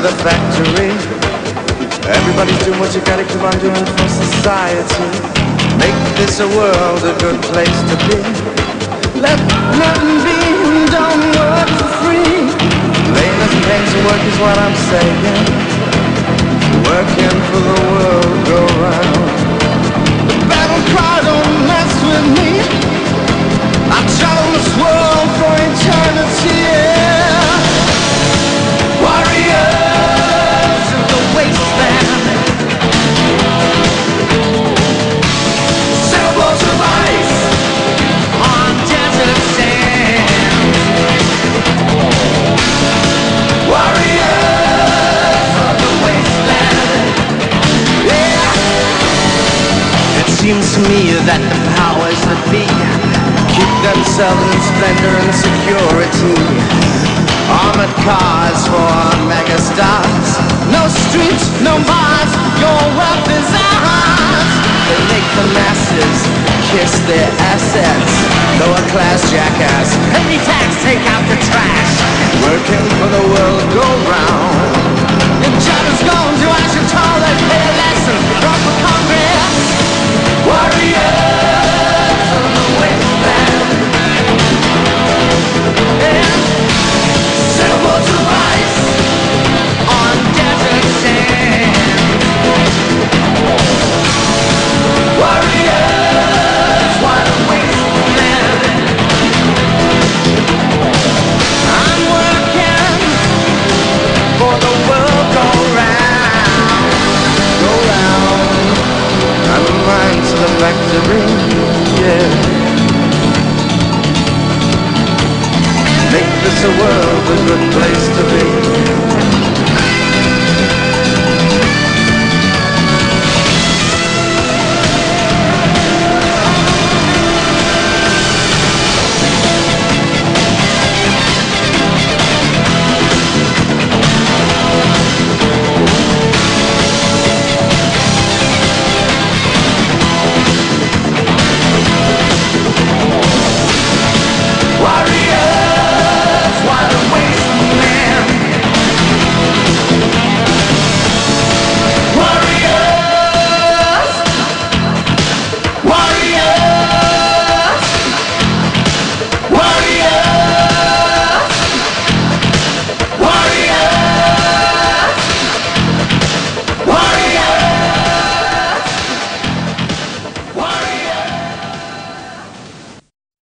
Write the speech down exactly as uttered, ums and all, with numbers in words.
the factory. Everybody's doing what you gotta keep on doing for society. Make this a world a good place to be. Let nothing be, don't work for free. Laying us pains to work is what I'm saying. Working for the world go round. The battle cry, don't mess with me. I've traveled this world for eternity, yeah. Warriors of the wasteland, sailboats of ice on desert sand. Warriors of the wasteland, yeah. It seems to me that the powers that be keep themselves in splendor and security. Armored cars for megastars. No streets, no bars, your wealth is ours. They make the masses kiss their assets. Lower class jackass, heavy tax, take out the trash. Working for the world go round. If job is going to Ashton, they pay a lesson. Run for Congress. Warriors of the wasteland, yeah. Sailboats of ice on desert sand. Warriors, what a wasteland. I'm working for the world go round, go round. I'm a mind to the factory, yeah. Make this a world a good place to be.